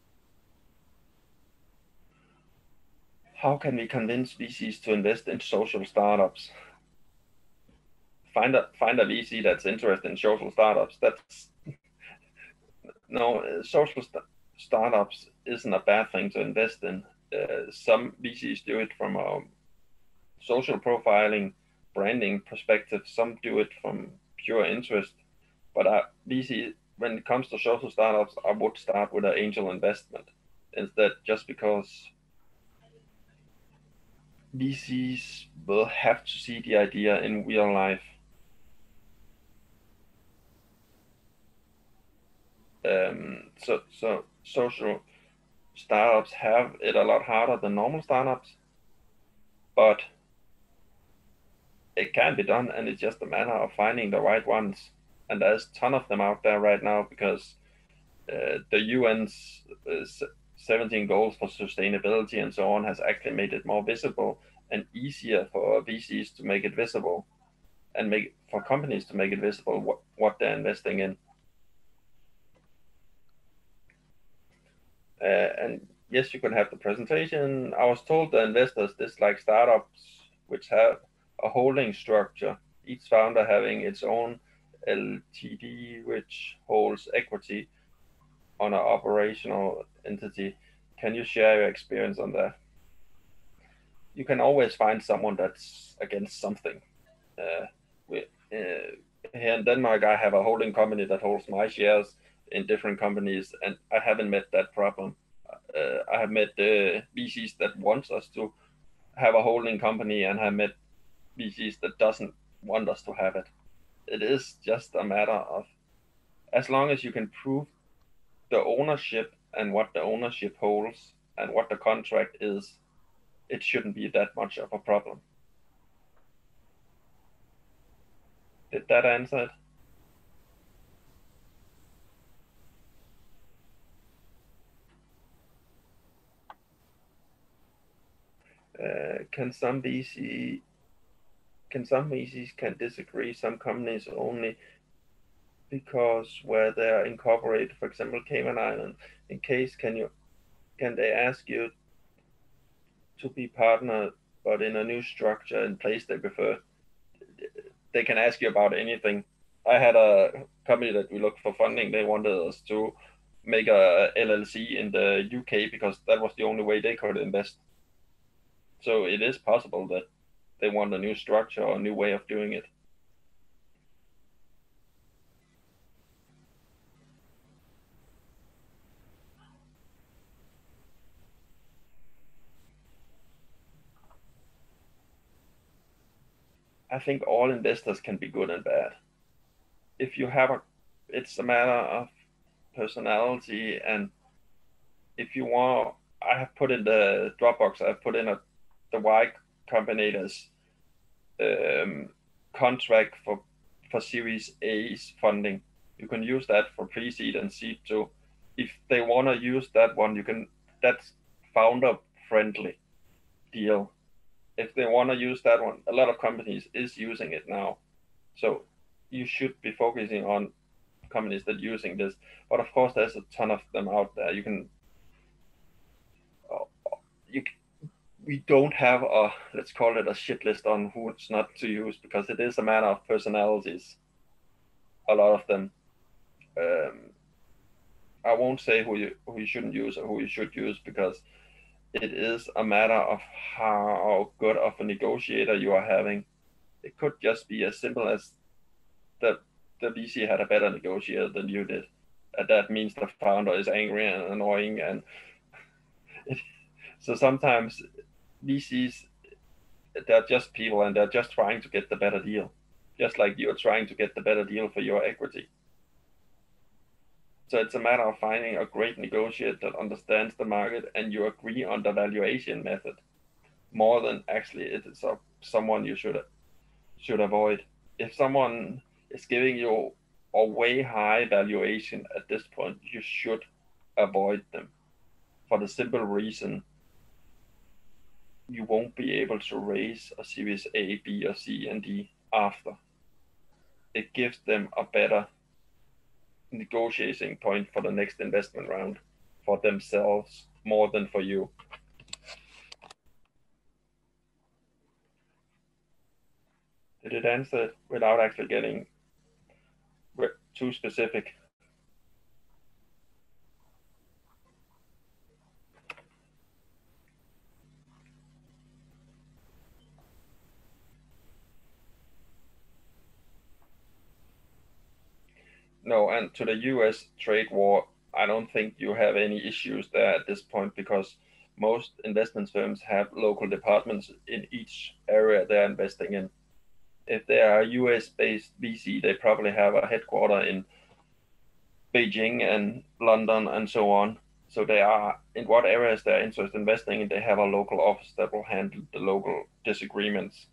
How can we convince V Cs to invest in social startups? Find a find a V C that's interested in social startups. That's no social st startups isn't a bad thing to invest in. Uh, some V Cs do it from a social profiling, branding perspective. Some do it from pure interest. But uh, V C, when it comes to social startups, I would start with an angel investment instead, just because V Cs will have to see the idea in real life. Um, so, so social startups have it a lot harder than normal startups, but it can be done, and it's just a matter of finding the right ones. And there's a ton of them out there right now, because uh, the U N's uh, seventeen goals for sustainability and so on has actually made it more visible and easier for V Cs to make it visible, and make for companies to make it visible what, what they're investing in. Uh, and yes, you can have the presentation. I was told the investors dislike startups which have a holding structure. each founder having its own L T D which holds equity on an operational entity. Can you share your experience on that? You can always find someone that's against something. Uh, we, uh, here in Denmark, I have a holding company that holds my shares in different companies, and I haven't met that problem. Uh, I have met uh, V Cs that wants us to have a holding company, and have met V Cs that doesn't want us to have it. It is just a matter of, as long as you can prove the ownership and what the ownership holds and what the contract is, it shouldn't be that much of a problem. Did that answer it? Uh, can some V C can some V Cs can disagree? Some companies only because where they are incorporated, for example, Cayman Island. In case, can you can they ask you to be partner, but in a new structure in place they prefer? They can ask you about anything. I had a company that we looked for funding. They wanted us to make a L L C in the U K because that was the only way they could invest. So it is possible that they want a new structure or a new way of doing it. I think all investors can be good and bad. If you have a, it's a matter of personality, and if you want, I have put in the Dropbox, I've put in a the Y Combinator's um, contract for for Series A's funding. You can use that for pre-seed and seed too. If they want to use that one, you can. That's founder friendly deal. If they want to use that one, a lot of companies is using it now. So you should be focusing on companies that are using this. But of course, there's a ton of them out there. You can, uh, you we don't have a, let's call it a shit list on who's not to use, because it is a matter of personalities. A lot of them. Um, I won't say who you who you shouldn't use or who you should use, because it is a matter of how good of a negotiator you are having. It could just be as simple as the the V C had a better negotiator than you did. And that means the founder is angry and annoying, and it, so sometimes V Cs, they're just people and they're just trying to get the better deal, just like you're trying to get the better deal for your equity. So it's a matter of finding a great negotiator that understands the market and you agree on the valuation method, more than actually it is a, someone you should should avoid. If someone is giving you a way high valuation at this point, you should avoid them, for the simple reason you won't be able to raise a Series A, B, or C, and D after. It gives them a better negotiating point for the next investment round, for themselves more than for you. Did it answer it without actually getting too specific? No, and to the U S trade war, I don't think you have any issues there at this point, because most investment firms have local departments in each area they're investing in. If they are a U S-based V C, they probably have a headquarter in Beijing and London and so on. So they are, in what areas they're interested in investing in, they have a local office that will handle the local disagreements.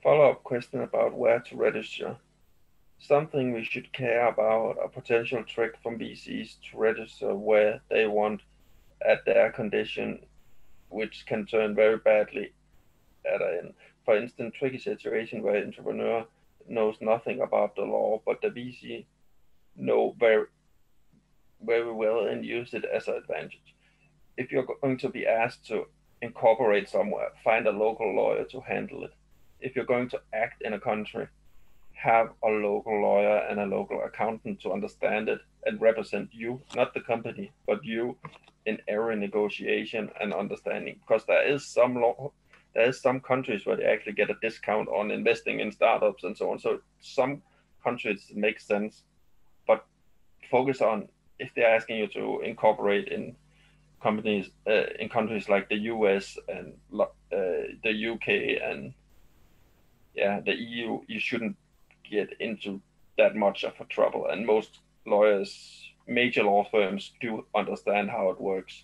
follow-up question about where to register. Something we should care about, a potential trick from V Cs to register where they want at their condition, which can turn very badly at an, for instance, tricky situation where entrepreneur knows nothing about the law, but the V C know very, very well and use it as an advantage. If you're going to be asked to incorporate somewhere, find a local lawyer to handle it. If you're going to act in a country, have a local lawyer and a local accountant to understand it and represent you, not the company, but you in every negotiation and understanding. Because there is some law, there is some countries where they actually get a discount on investing in startups and so on. So some countries make sense, but focus on if they're asking you to incorporate in companies uh, in countries like the U S and uh, the U K and yeah, the E U, you shouldn't get into that much of a trouble. And most lawyers, major law firms, do understand how it works.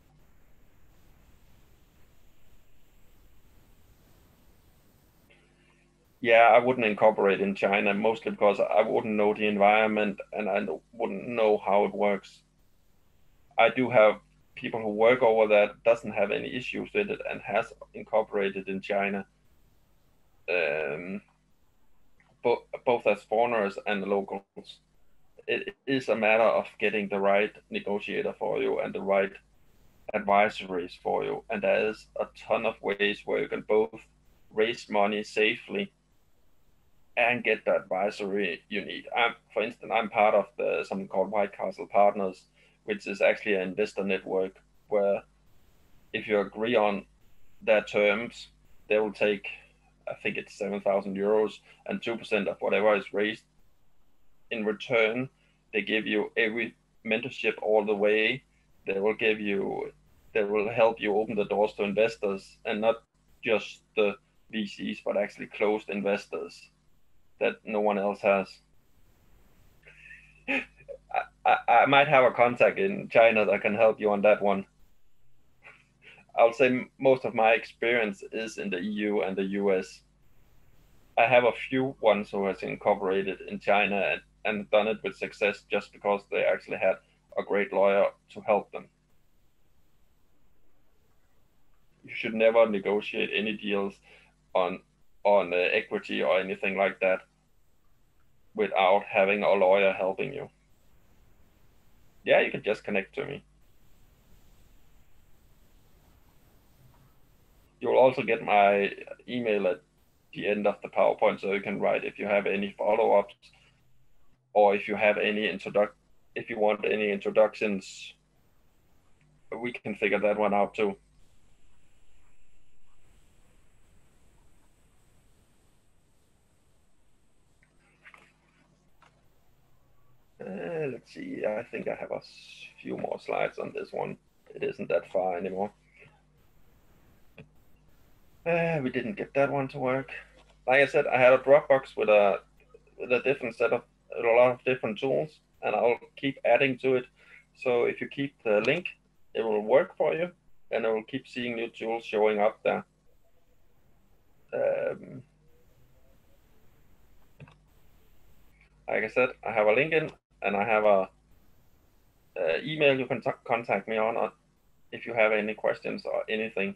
Yeah, I wouldn't incorporate in China, mostly because I wouldn't know the environment and I wouldn't know how it works. I do have people who work over there doesn't have any issues with it and has incorporated in China. Um, both, both as foreigners and locals. It is a matter of getting the right negotiator for you and the right advisories for you. And there is a ton of ways where you can both raise money safely and get the advisory you need. I'm, for instance, I'm part of the something called White Castle Partners, which is actually an investor network where if you agree on their terms, they will take, I think it's seven thousand euros and two percent of whatever is raised. In return, they give you every mentorship all the way. They will give you, they will help you open the doors to investors and not just the V Cs, but actually closed investors that no one else has. I, I, I might have a contact in China that can help you on that one. I'll say most of my experience is in the E U and the U S. I have a few ones who has incorporated in China and, and done it with success just because they actually had a great lawyer to help them. You should never negotiate any deals on on uh, equity or anything like that without having a lawyer helping you. Yeah, you can just connect to me. You'll also get my email at the end of the PowerPoint, so you can write if you have any follow-ups or if you have any introduc if you want any introductions, we can figure that one out too. Uh, let's see, I think I have a few more slides on this one. It isn't that far anymore. Uh, we didn't get that one to work. Like I said, I had a Dropbox with a with a different set of a lot of different tools, and I'll keep adding to it. So if you keep the link, it will work for you, and it will keep seeing new tools showing up there. Um, like I said, I have a LinkedIn and I have a, a email you can contact me on uh, if you have any questions or anything.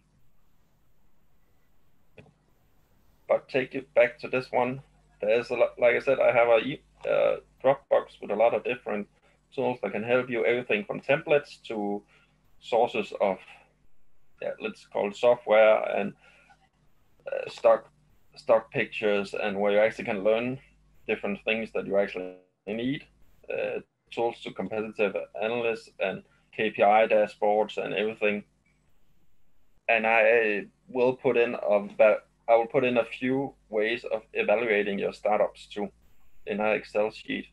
But take you back to this one. There's a lot, like I said, I have a uh, Dropbox with a lot of different tools that can help you, everything from templates to sources of, yeah, let's call it software and uh, stock stock pictures, and where you actually can learn different things that you actually need. Uh, tools to competitive analysts and K P I dashboards and everything. And I will put in a I will put in a few ways of evaluating your startups too in an Excel sheet.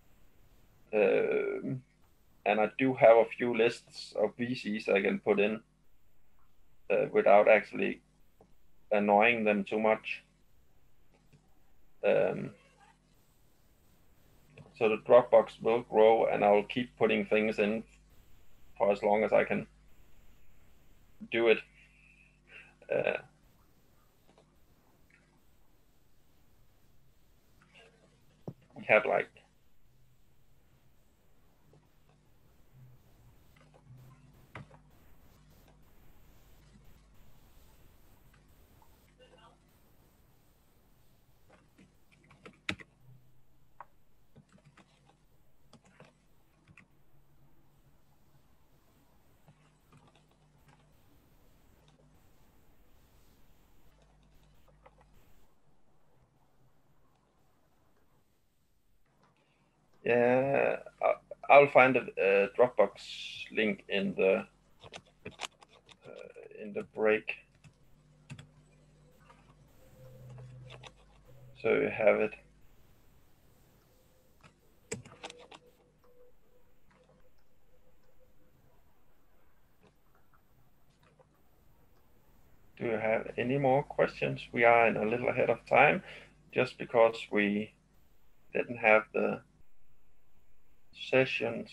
Um, and I do have a few lists of V Cs I can put in uh, without actually annoying them too much. Um, so the Dropbox will grow, and I will keep putting things in for as long as I can do it. Uh, have like yeah, I'll find a, a Dropbox link in the uh, in the break, so you have it. Do you have any more questions? We are in a little ahead of time, just because we didn't have the sessions.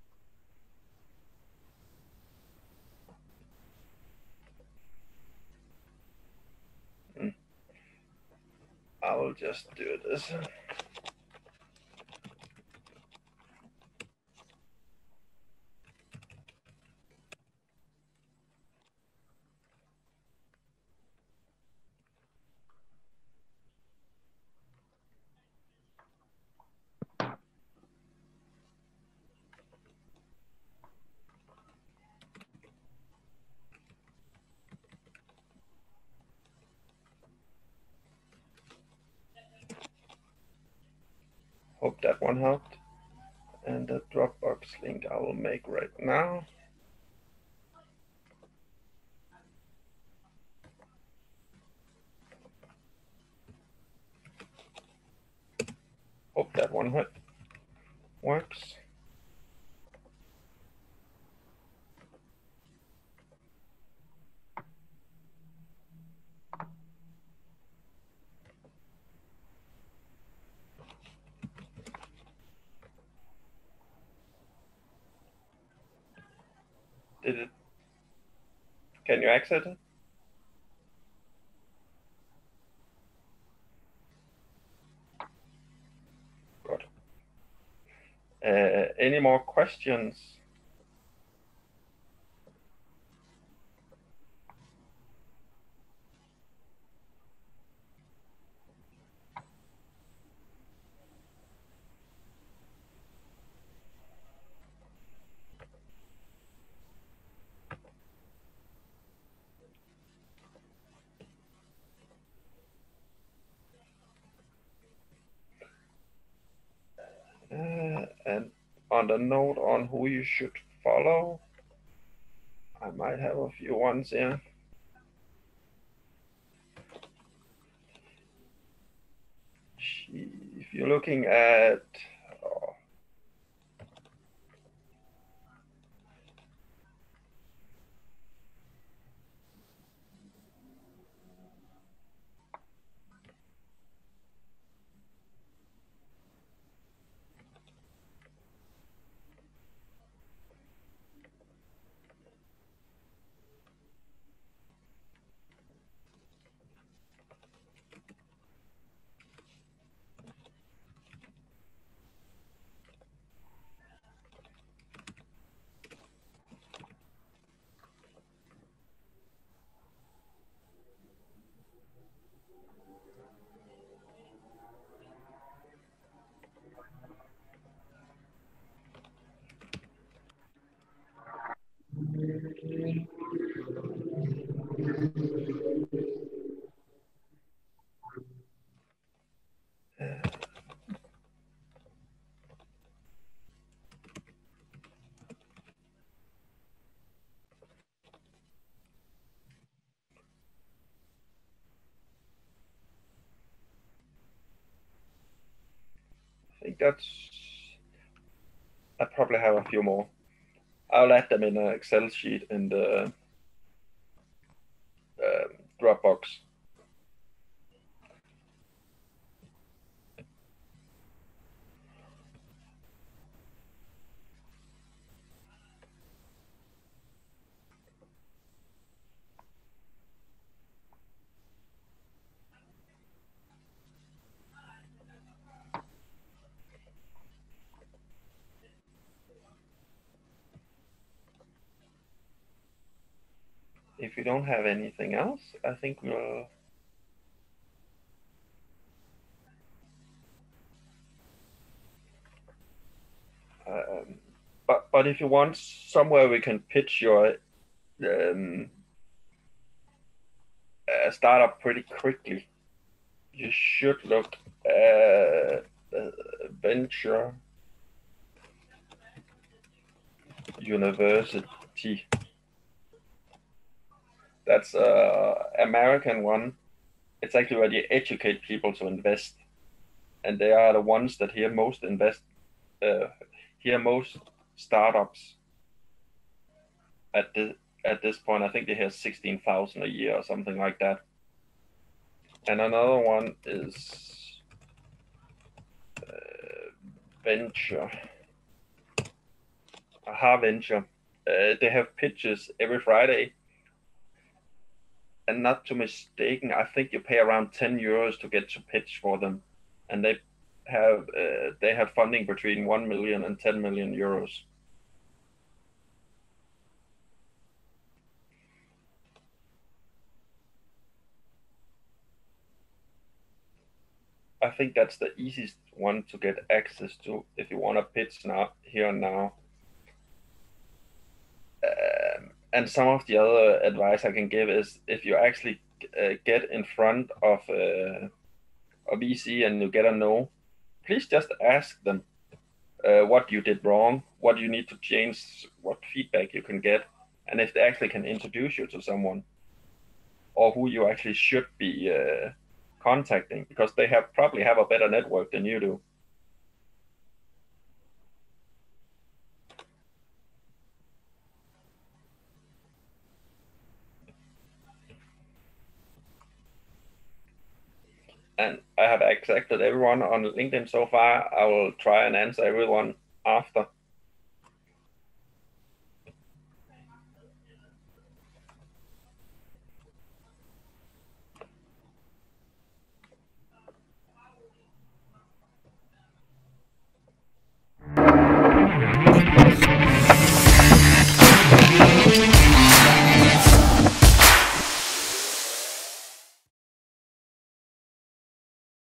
I will just do this. Hope that one helped. And the Dropbox link I will make right now. Hope that one works. Did it? Can you exit it? Good. Uh, any more questions? Uh, and on the note on who you should follow, I might have a few ones here. If you're looking at, oh, I think that's, I probably have a few more. I'll add them in an Excel sheet in the uh, Dropbox. if you don't have anything else, I think we'll um, but but if you want somewhere we can pitch your um, uh, startup pretty quickly, you should look at uh, Venture University. That's a American one. It's actually where they educate people to invest, and they are the ones that here most invest, uh, here most startups at the at this point. I think they have sixteen thousand a year or something like that. And another one is uh, Venture, Aha Venture. Uh, they have pitches every Friday. And not to mistaken, I think you pay around ten euros to get to pitch for them, and they have uh, they have funding between one million and ten million euros. I think that's the easiest one to get access to if you want to pitch now here and now. Um, and some of the other advice I can give is if you actually uh, get in front of uh, a V C and you get a no, please just ask them uh, what you did wrong, what you need to change, what feedback you can get, and if they actually can introduce you to someone or who you actually should be uh, contacting, because they have probably have a better network than you do. And I have accepted everyone on LinkedIn so far. I will try and answer everyone after.